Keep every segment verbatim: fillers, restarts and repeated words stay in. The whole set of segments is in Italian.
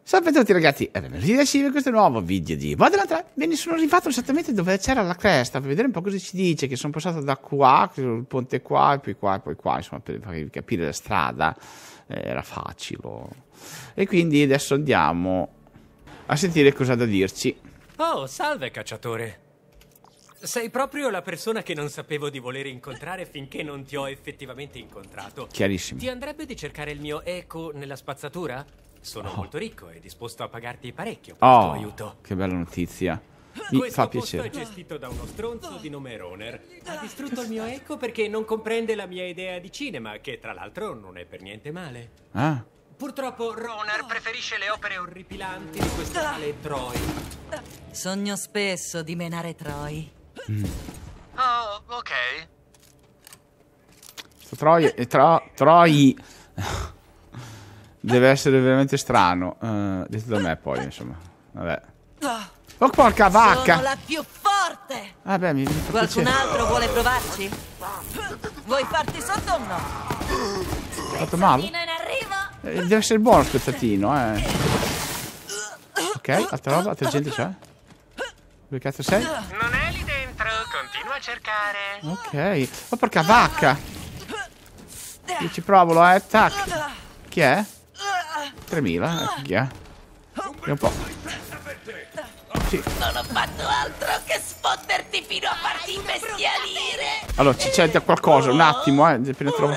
Salve a tutti ragazzi, e benvenuti da Silvio in questo nuovo video di Borderlands tre. Bene, sono arrivato esattamente dove c'era la cresta, per vedere un po' cosa ci dice, che sono passato da qua, il ponte qua, e poi qua, e poi qua, insomma, per farvi capire la strada, eh, era facile. E quindi adesso andiamo a sentire cosa ha da dirci. Oh, salve cacciatore. Sei proprio la persona che non sapevo di volere incontrare finché non ti ho effettivamente incontrato. Chiarissimo. Ti andrebbe di cercare il mio eco nella spazzatura? Sono Oh. molto ricco e disposto a pagarti parecchio per il tuo Oh, aiuto. che bella notizia. Mi Questo fa posto piacere. è gestito da uno stronzo di nome Roner. Ha distrutto il mio eco perché non comprende la mia idea di cinema, che tra l'altro non è per niente male. Ah, Purtroppo Roner preferisce le opere orripilanti di questo tale Troy. Sogno spesso di menare Troy. Oh, ok. sto Troy, eh, tro, Troy deve essere veramente strano. Uh, detto da me poi, insomma. Vabbè. Oh, porca vacca! Sono la più forte! Vabbè, mi, mi fa Qualcun piacere. altro vuole provarci? Vuoi farti sotto o no? Ho fatto male? in arrivo! Eh, deve essere buono spezzatino, eh. Ok, altra roba, altra gente c'è? Dove cazzo sei? Non è lì dentro, continua a cercare. Ok. Oh, porca vacca! Io ci provo, lo eh. Tac. Chi è? tremila, ecco chi è. È un po'. Sì. Non ho fatto altro che sfotterti fino a farti imbestialire! Allora, ci c'è da qualcosa, un attimo, eh. Appena trovo.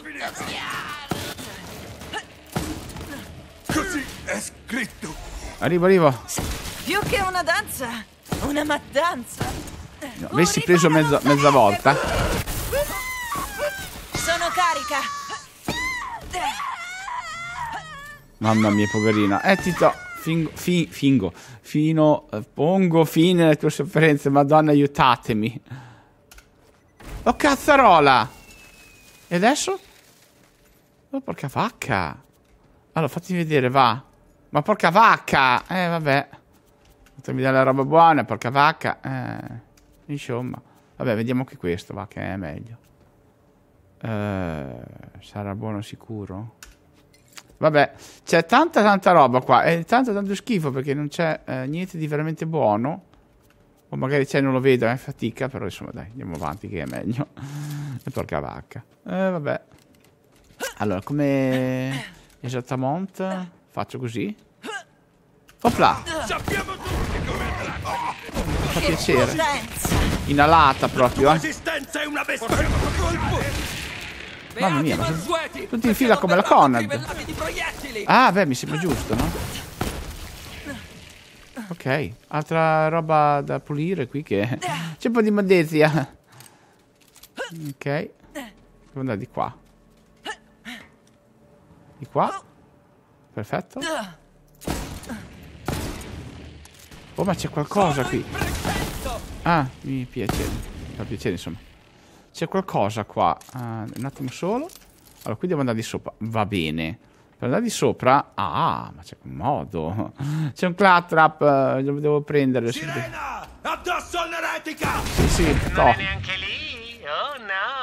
Così è scritto. Arrivo, arrivo. Più che una danza, una mattanza! No, avessi preso mezza, mezza volta. Sono carica! Mamma mia, poverina. Eh, Tito. Fingo, fi, fingo. Fino. eh, Pongo fine alle tue sofferenze. Madonna, aiutatemi. Oh, cazzarola. E adesso? Oh, porca vacca. Allora, fatemi vedere, va. Ma porca vacca. Eh, vabbè. Fatemi dare la roba buona, porca vacca. Eh, insomma. Vabbè, vediamo anche questo, va, che è meglio. Eh, sarà buono sicuro? Vabbè, c'è tanta tanta roba qua. È tanto tanto schifo perché non c'è eh, niente di veramente buono. O magari c'è, non lo vedo, è fatica. Però insomma, dai, andiamo avanti che è meglio. E porca vacca. Eh, vabbè. Allora, come esattamente faccio così? Opla! Sappiamo tutti come andrà. Mi fa piacere. Potenza! Inalata proprio, eh. L'esistenza è una bestemmia. Colpo. Mamma mia, ma sono tutti in fila come la Conrad. Ah, beh, mi sembra giusto, no? Ok, altra roba da pulire qui che... C'è un po' di immondizia. Ok. Devo andare di qua. Di qua. Perfetto. Oh, ma c'è qualcosa qui. Ah, mi piace. Mi fa piacere, insomma. C'è qualcosa qua. Uh, un attimo solo. Allora, qui devo andare di sopra. Va bene. Per andare di sopra... Ah, ma c'è un modo. C'è un claptrap. Uh, devo, devo prendere. Sirena! Addosso all'eretica! Sì, sì. Non No. è neanche lì? Oh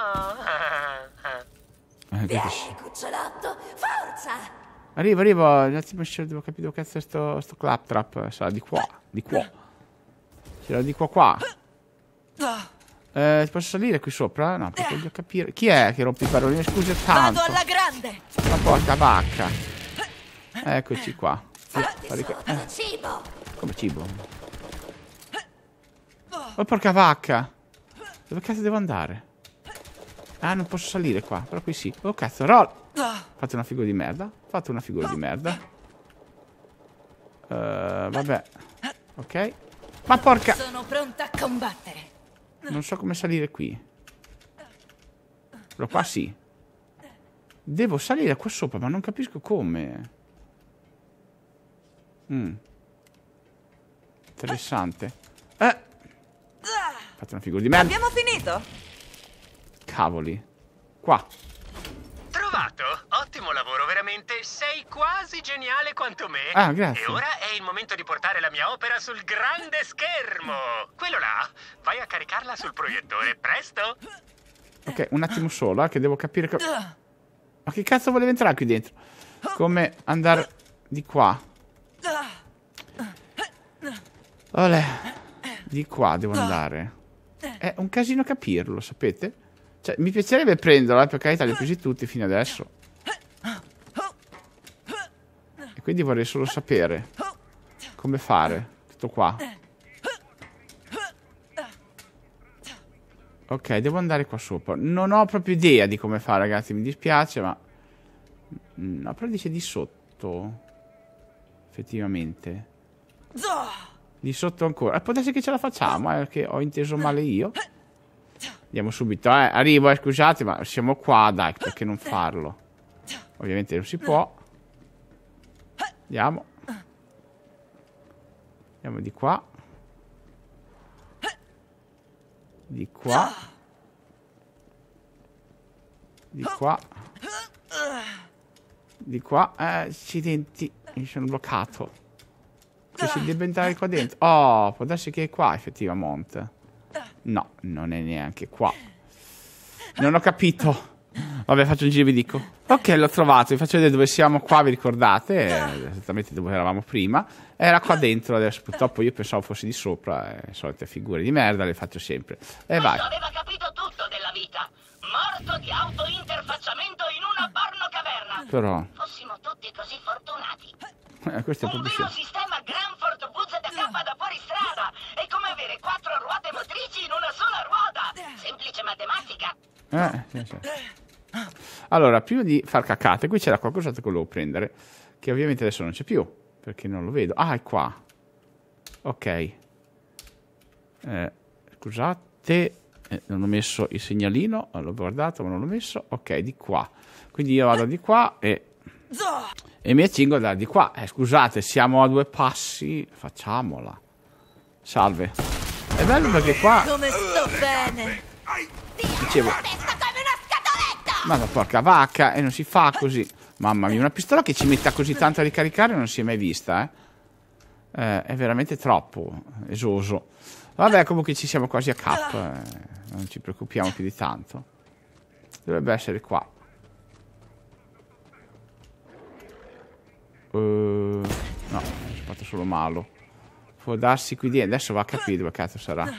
no! Eh, Vieni, capisci. cucciolotto! Forza! Arrivo, arrivo. Un attimo, devo capire dove cazzo è sto, sto claptrap. Sarà di qua. Di qua. C'era di qua qua. Eh, posso salire qui sopra? No, perché voglio capire. Chi è che rompe i parolini? Scusa tanto. Vado alla grande! Ma porca vacca. Eccoci qua. Fatti Fare sotto qua. da cibo! Come cibo? Oh, porca vacca. Dove cazzo devo andare? Ah, non posso salire qua. Però qui sì. Oh, cazzo, roll. Fate una figura di merda. Fate una figura di merda. Uh, vabbè. Ok. Ma porca... Sono pronta a combattere! Non so come salire qui. Però qua sì. Devo salire qua sopra, ma non capisco come. Mm. Interessante. Eh. Fate una figura di merda. Abbiamo finito? Cavoli. Qua. Trovato? Ottimo lavoro, veramente. Sei quasi geniale quanto me. Ah, grazie. E ora è il momento di portare la mia opera sul grande schermo. Quello là. Vai a caricarla sul proiettore, presto. Ok, un attimo solo, eh, che devo capire... co- Ma che cazzo voleva entrare qui dentro? Come andare di qua? Olè. Di qua devo andare. È un casino capirlo, sapete? Cioè, mi piacerebbe prenderlo, eh, per carità, li ho presi tutti fino adesso. E quindi vorrei solo sapere come fare. Tutto qua. Ok, devo andare qua sopra. Non ho proprio idea di come fare, ragazzi, mi dispiace, ma... No, però dice di sotto. Effettivamente. Di sotto ancora. Eh, può essere che ce la facciamo, eh, perché ho inteso male io. Andiamo subito, eh. Arrivo, eh, scusate, ma siamo qua, dai, perché non farlo? Ovviamente non si può. Andiamo. Andiamo di qua. Di qua. Di qua. Di qua. Eh, accidenti. Mi sono bloccato. Che si deve entrare qua dentro. Oh, può darsi che è qua, effettivamente. No, non è neanche qua. Non ho capito. Vabbè, faccio un giro e vi dico. Ok, l'ho trovato. Vi faccio vedere dove siamo qua, vi ricordate? Eh, esattamente dove eravamo prima. Era qua dentro, adesso purtroppo io pensavo fosse di sopra. Eh, solite figure di merda, le faccio sempre. E vai. Aveva capito tutto della vita. Morto di autointerfacciamento in una pornocaverna. Però... Fossimo tutti così fortunati. Eh, questo è Un proprio vero sì. sistema Granford V Z K da fuoristrada. È come avere quattro ruote motrici in una sola ruota. Semplice matematica. Eh, sì, sì. Allora, prima di far cacate, qui c'era qualcos'altro che volevo prendere, che ovviamente adesso non c'è più, perché non lo vedo. Ah, è qua. Ok. Eh, scusate, eh, non ho messo il segnalino, l'ho guardato ma non l'ho messo. Ok, di qua. Quindi io vado di qua e... E mi accingo da di qua. Eh, scusate, siamo a due passi. Facciamola. Salve. È bello perché qua... Come sto bene. Dicevo... Ma la porca vacca, e non si fa così. Mamma mia, una pistola che ci metta così tanto a ricaricare non si è mai vista, eh. eh è veramente troppo esoso. Vabbè, comunque ci siamo quasi a cap. Eh, non ci preoccupiamo più di tanto. Dovrebbe essere qua. Uh, no, ho fatto solo malo. Può darsi qui dentro. Adesso va a capire dove cazzo sarà.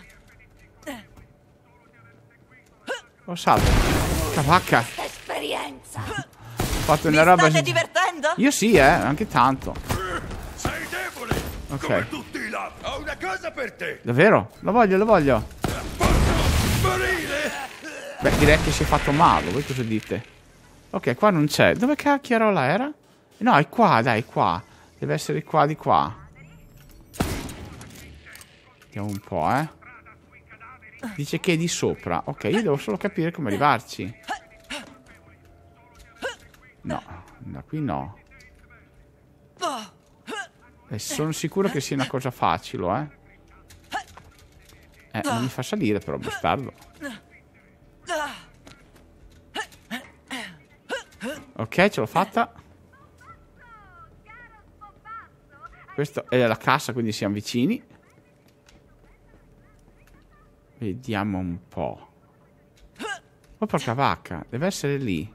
Oh, salve. Vacca. Esperienza. Ho fatto Mi una roba. state divertendo? Io sì, eh, anche tanto. Sei debole! Ok. Come tutti là! Ho una cosa per te! Davvero? Lo voglio, lo voglio. Posso morire! Beh, direi che si è fatto male. Voi cosa dite? Ok, qua non c'è. Dove cacchiarola era? No, è qua, dai, qua. Deve essere qua di qua. Vediamo un po', eh. Dice che è di sopra. Ok, io devo solo capire come arrivarci. No, da qui no. E sono sicuro che sia una cosa facile, eh. Eh, non mi fa salire però, bastardo. Ok, ce l'ho fatta. Questa è la cassa, quindi siamo vicini. Vediamo un po'. Oh, porca vacca, deve essere lì.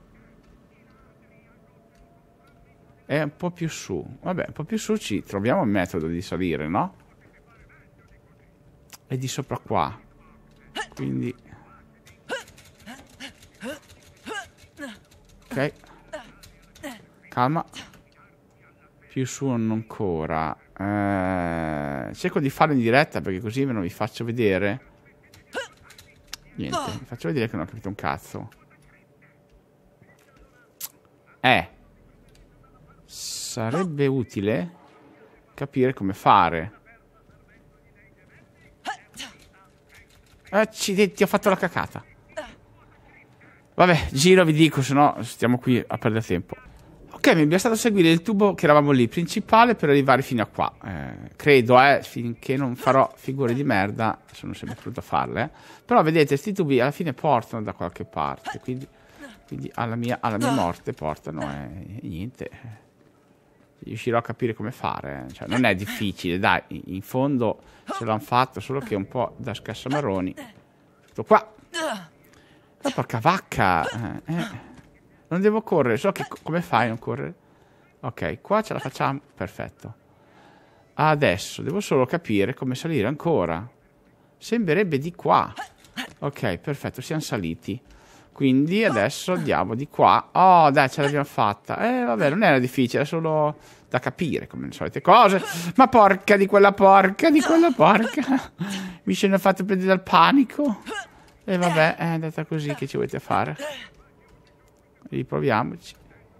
È un po' più su. Vabbè, un po' più su ci troviamo il metodo di salire, no? È di sopra qua. Quindi... Ok. Calma. Più su non ancora. Eh, cerco di farlo in diretta perché così me lo vi faccio vedere. Niente, vi faccio vedere che non ho capito un cazzo. Eh. Sarebbe utile capire come fare. Accidenti, ho fatto la cacata. Vabbè, giro vi dico, se no stiamo qui a perdere tempo. Ok, mi è bastato seguire il tubo che eravamo lì, principale, per arrivare fino a qua. Eh, credo, eh, finché non farò figure di merda, sono sempre pronto a farle. Eh. Però vedete, questi tubi alla fine portano da qualche parte, quindi, quindi alla, mia, alla mia morte portano e eh, niente. Riuscirò a capire come fare. Eh. Cioè, non è difficile, dai, in fondo ce l'hanno fatto, solo che è un po' da scassamarroni. Tutto qua. Oh, porca vacca. Eh, eh. Non devo correre, so che co come fai a non correre? Ok, qua ce la facciamo, perfetto. Adesso devo solo capire come salire ancora. Sembrerebbe di qua. Ok, perfetto, siamo saliti. Quindi adesso andiamo di qua. Oh, dai, ce l'abbiamo fatta. Eh, vabbè, non era difficile, è solo da capire, come le solite cose. Ma porca di quella porca, di quella porca. Mi sono fatto prendere dal panico. E vabbè, è andata così, che ci volete fare? Riproviamoci.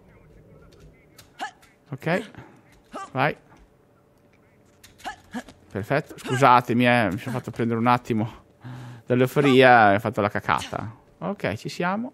Ok, vai. Perfetto, scusatemi, eh, mi sono fatto prendere un attimo dall'euforia e ho fatto la cacata. Ok, ci siamo.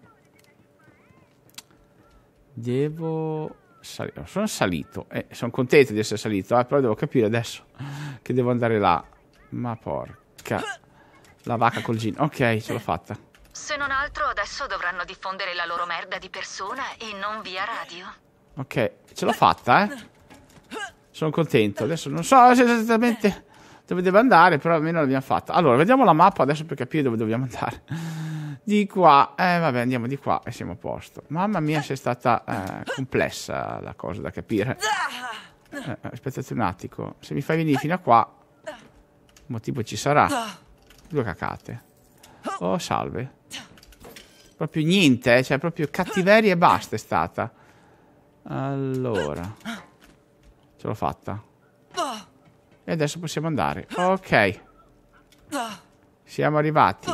Devo salire. Sono salito. Eh, sono contento di essere salito, eh, però devo capire adesso che devo andare là. Ma porca. La vacca col gin. Ok, ce l'ho fatta. Se non altro, adesso dovranno diffondere la loro merda di persona e non via radio. Ok, ce l'ho fatta, eh. Sono contento. Adesso non so esattamente dove devo andare, però almeno l'abbiamo fatta. Allora, vediamo la mappa adesso per capire dove dobbiamo andare. Di qua. Eh, vabbè, andiamo di qua e siamo a posto. Mamma mia, se è stata eh, complessa la cosa da capire. Eh, aspettate un attimo. Se mi fai venire fino a qua, motivo ci sarà. Due cacate. Oh, salve. Proprio niente, eh? Cioè proprio cattiveria e basta è stata. Allora. Ce l'ho fatta. E adesso possiamo andare. Ok. Siamo arrivati.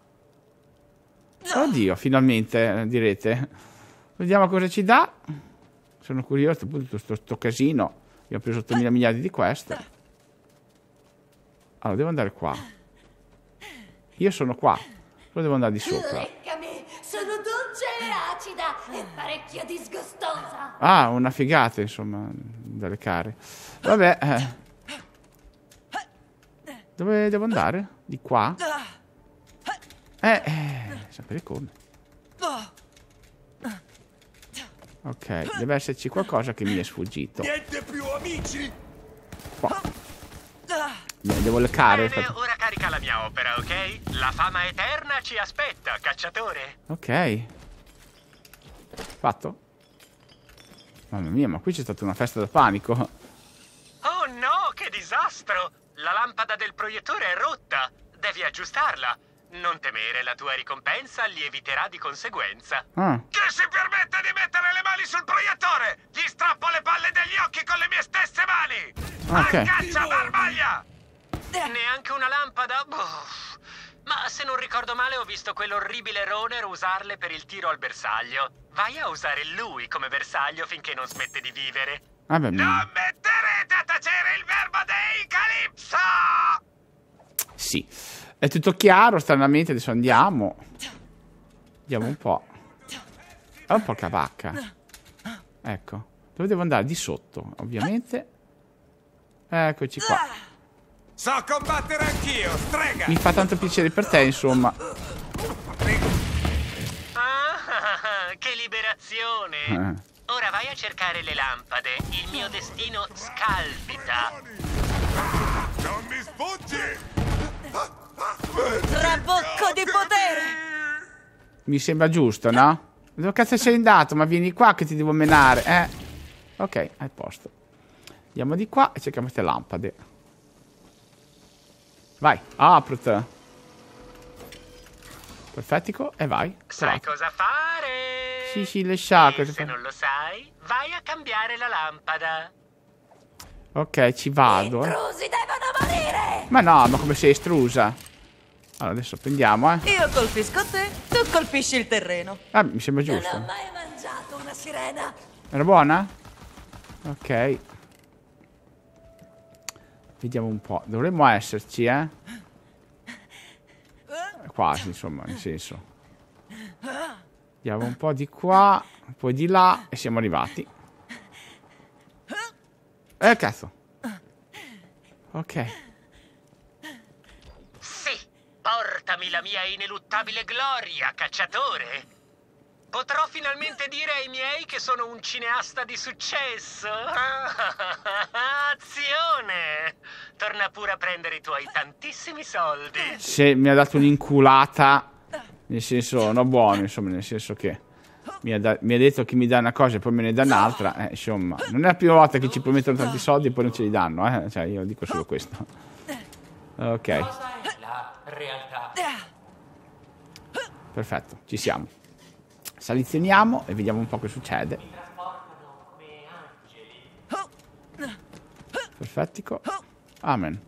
Oddio, finalmente, direte. Vediamo cosa ci dà. Sono curioso, appunto, sto, sto casino. Abbiamo preso ottomila miliardi di queste. Allora, devo andare qua. Io sono qua. Però devo andare di sopra. Leccami, sono dolce e acida e parecchio disgustosa. Ah, una figata, insomma, dalle care. Vabbè. Eh. Dove devo andare? Di qua? Eh, eh, sapere come. Ok, deve esserci qualcosa che mi è sfuggito. Niente più amici! Qua. Devo leccare. Bene, ora carica la mia opera, ok? La fama eterna ci aspetta, cacciatore. Ok. Fatto? Mamma mia, ma qui c'è stata una festa da panico. Oh no, che disastro! La lampada del proiettore è rotta. Devi aggiustarla. Non temere, la tua ricompensa lieviterà di conseguenza. Ah. Chi si permette di mettere le mani sul proiettore? Gli strappo le palle degli occhi con le mie stesse mani! Ok. A caccia, barbaglia! Neanche una lampada? Uff. Ma se non ricordo male ho visto quell'orribile Roner usarle per il tiro al bersaglio. Vai a usare lui come bersaglio finché non smette di vivere. Vabbè, Non metterete a tacere il verbo dei Calypso! sì. È tutto chiaro, stranamente. Adesso andiamo. Andiamo un po'. È un po' cabacca. Ecco. Dove devo andare? Di sotto, ovviamente. Eccoci qua. So combattere anch'io, strega! Mi fa tanto piacere per te, insomma. Ah, che liberazione! Eh. Ora vai a cercare le lampade. Il mio destino scalpita. Non mi sfuggi! Trabocco di potere! Mi sembra giusto, no? Dove cazzo sei andato? Ma vieni qua che ti devo menare, eh? Ok, al posto. Andiamo di qua e cerchiamo queste lampade. Vai, aprite. Perfettico, e vai. Sai Bravo. cosa fare? Sì, sì, le sciacque. E se non lo sai, vai a cambiare la lampada. Ok, ci vado, eh. Intrusi devono morire! Ma no, ma come sei estrusa? Allora, adesso prendiamo, eh. Io colpisco te, tu colpisci il terreno. Ah, mi sembra Non giusto. ho mai mangiato una sirena. Era buona? Ok. Vediamo un po'. Dovremmo esserci, eh. Quasi, insomma, nel senso. Andiamo un po' di qua, un po' di là e siamo arrivati. Eh, cazzo. Ok. Sì, portami la mia ineluttabile gloria, cacciatore. Potrò finalmente dire ai miei che sono un cineasta di successo. Azione! Torna pure a prendere i tuoi tantissimi soldi. Se mi ha dato un'inculata, nel senso, no buono, insomma, nel senso che mi ha, da, mi ha detto che mi dà una cosa e poi me ne dà un'altra, eh, insomma, non è la prima volta che ci promettono tanti soldi e poi non ce li danno, eh? Cioè, io dico solo questo. Ok. Cosa è la realtà? Perfetto, ci siamo. Salizioniamo e vediamo un po' che succede. Mi trasportano come angeli. Perfettico. Amen.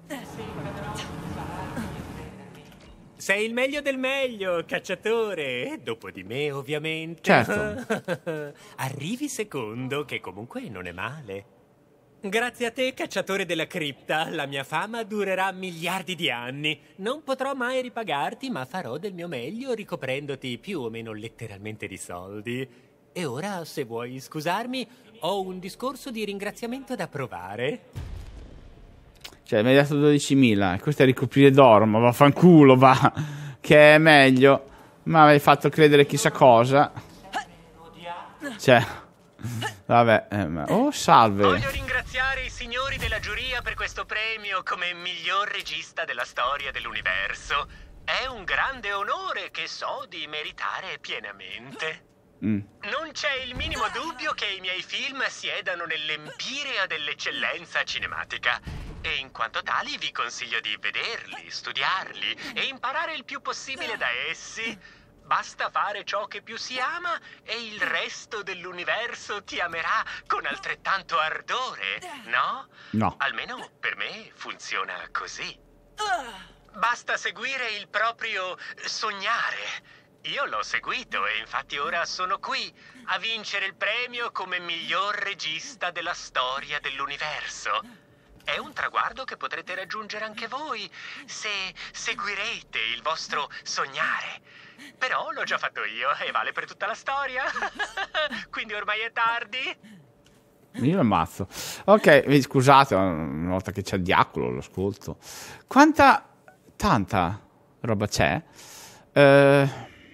Sei il meglio del meglio, cacciatore. Dopo di me, ovviamente. Certo. Arrivi secondo, che comunque non è male. Grazie a te, cacciatore della cripta, la mia fama durerà miliardi di anni. Non potrò mai ripagarti, ma farò del mio meglio ricoprendoti più o meno letteralmente di soldi. E ora, se vuoi scusarmi, ho un discorso di ringraziamento da provare. Cioè, mi hai dato dodicimila e questo è ricoprire d'oro, ma vaffanculo, va, che è meglio. Ma mi hai fatto credere chissà cosa. Cioè, vabbè. Eh, ma... Oh, salve. Voglio ringraziare i signori della giuria per questo premio come miglior regista della storia dell'universo. È un grande onore che so di meritare pienamente. Mm. Non c'è il minimo dubbio che i miei film siedano nell'empirea dell'eccellenza cinematica. E in quanto tali vi consiglio di vederli, studiarli e imparare il più possibile da essi. Basta fare ciò che più si ama e il resto dell'universo ti amerà con altrettanto ardore, no? No. Almeno per me funziona così. Basta seguire il proprio sognare. Io l'ho seguito e infatti ora sono qui a vincere il premio come miglior regista della storia dell'universo. È un traguardo che potrete raggiungere anche voi se seguirete il vostro sognare. Però l'ho già fatto io e vale per tutta la storia. Quindi ormai è tardi. Io lo ammazzo. Ok, scusate, una volta che c'è il diacolo lo ascolto. Quanta, tanta roba c'è? Eh...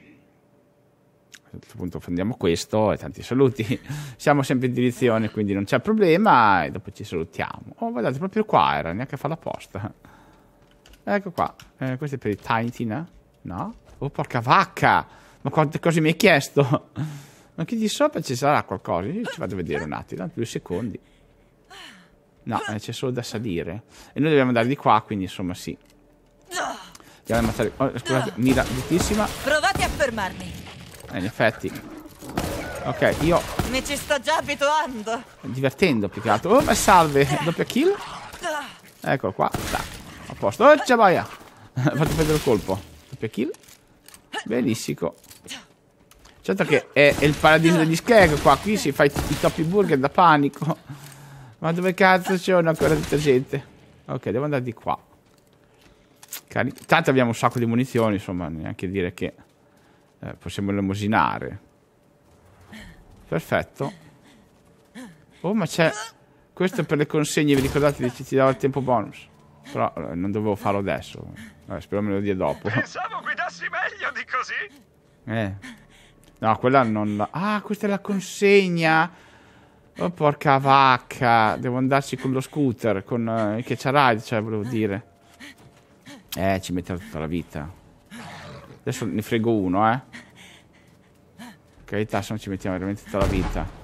A questo punto prendiamo questo e tanti saluti. Siamo sempre in direzione, quindi non c'è problema. E dopo ci salutiamo. Oh, guardate, proprio qua era, neanche a fare la posta. Ecco qua. Eh, questo è per i Tiny, no? Oh, porca vacca! Ma quante cose mi hai chiesto? Ma che di sopra ci sarà qualcosa? Io ci vado a vedere un attimo, due secondi. No, eh, c'è solo da salire. E noi dobbiamo andare di qua, quindi insomma sì. Andiamo a ammazzare. Oh, scusate, mira altissima. Provate a fermarmi. Eh, in effetti. Ok, io... Mi ci sto già abituando. Divertendo più che altro. Oh, ma salve! Doppia kill. Eccolo qua. Dai, a posto. Oh, c'è boia! Fatto prendere il colpo. Doppia kill. Benissimo. Certo che è, è il paradiso degli skeg qua. Qui si fa i, i topi burger da panico. Ma dove cazzo c'è ancora tutta gente? Ok, devo andare di qua. Cari... Tanto abbiamo un sacco di munizioni, insomma, neanche dire che eh, possiamo elemosinare. Perfetto. Oh, ma c'è... Questo è per le consegne, vi ricordate che ci dava il tempo bonus? Però eh, non dovevo farlo adesso. Vabbè, spero me lo dia dopo. Pensavo guidassi meglio di così. Eh. No, quella non la... Ah, questa è la consegna. Oh, porca vacca. Devo andarci con lo scooter, con uh, il Catch-A-Ride, cioè, volevo dire. Eh, ci metterò tutta la vita. Adesso ne frego uno, eh. In carità, se no ci mettiamo veramente tutta la vita.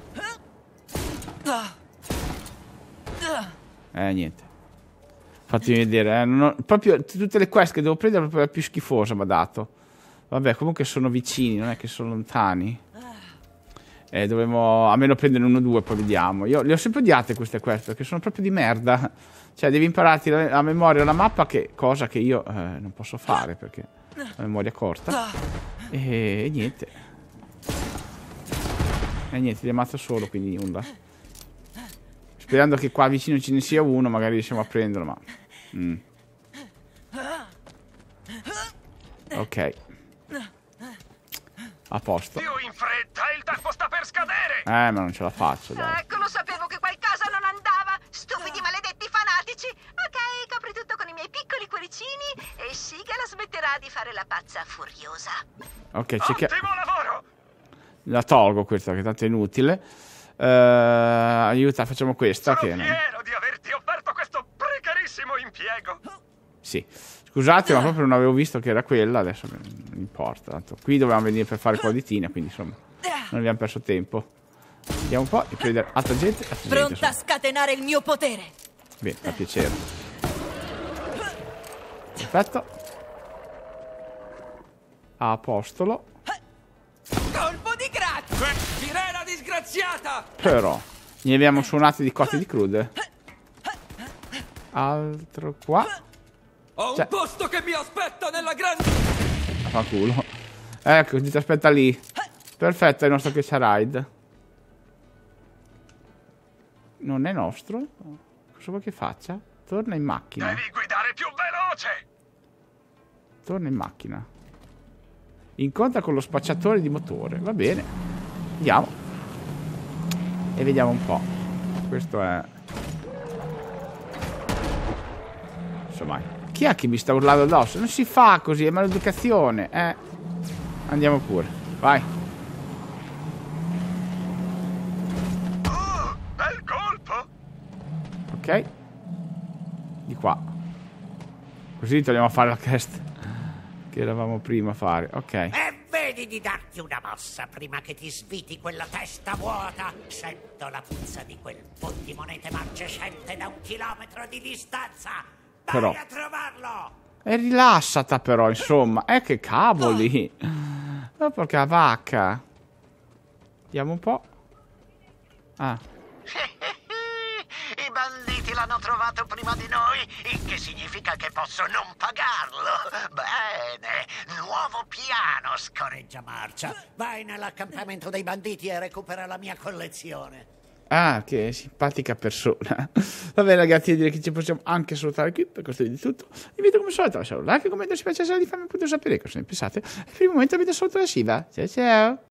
Eh, niente. Fatemi vedere, eh. Non ho... Proprio tutte le quest che devo prendere, proprio la più schifosa mi ha dato. Vabbè, comunque sono vicini, non è che sono lontani. Eh, dovremmo almeno prendere uno o due, poi vediamo. Io le ho sempre odiate queste quest, perché sono proprio di merda. Cioè, devi impararti a memoria la mappa, che cosa che io eh, non posso fare, perché la memoria è corta. E, e niente. E niente, li ammazzo solo, quindi nulla. Sperando che qua vicino ce ne sia uno, magari riusciamo a prenderlo, ma... Mm. Ok. A posto. Più in fretta, il tempo sta per scadere! Eh, ma non ce la faccio, dai. Ecco, lo sapevo che qualcosa non andava. Stupidi maledetti fanatici. Ok, copri tutto con i miei piccoli cuoricini e Shigala smetterà di fare la pazza furiosa. Ok, c'è che... Ottimo lavoro! La tolgo questa, che tanto è inutile. Uh, aiuta, facciamo questa. Sono che non... fiero di averti offerto questo precarissimo impiego. Sì. Scusate, ma proprio non avevo visto che era quella. Adesso non importa. Tanto qui dovevamo venire per fare qua di Tina, quindi insomma... Non abbiamo perso tempo. Vediamo un po' di prendere altra gente. Altra Pronta gente, a scatenare il mio potere. bene, fa piacere. Perfetto. Apostolo. Colpo di grazia! Sirena disgraziata! Però ne abbiamo suonati di cotte di crude. Altro qua. Ho un Cioè- posto che mi aspetta nella grande... Fa culo. Ecco, ti aspetta lì. Perfetto, è il nostro Catch a Ride. Non è nostro? Cosa vuoi che faccia? Torna in macchina. Devi guidare più veloce! Torna in macchina. Incontra con lo spacciatore di motore. Va bene. Andiamo. E vediamo un po'. Questo è... Insomma, chi è che mi sta urlando addosso? Non si fa così, è maleducazione. Eh. Andiamo pure. Vai. Oh, bel colpo! Ok. Di qua. Così togliamo a fare la quest che eravamo prima a fare. Ok. E vedi di darti una mossa prima che ti sviti quella testa vuota. Sento la puzza di quel po' di monete marcescente da un chilometro di distanza. Vai Però. a trovarlo! E rilassata però, insomma. Eh, che cavoli. Oh, porca vacca. Vediamo un po'. Ah. I banditi l'hanno trovato prima di noi, il che significa che posso non pagarlo. Bene, nuovo piano, Scorreggia marcia. Vai nell'accampamento dei banditi e recupera la mia collezione. Ah, che simpatica persona. Va bene ragazzi, direi che ci possiamo anche salutare qui. Per questo video è tutto. Vi invito come al solito a lasciare un like, commento, se piace, se vi fa, mi potete sapere cosa ne pensate. E per il momento avete saluto da Shiva. Ciao ciao.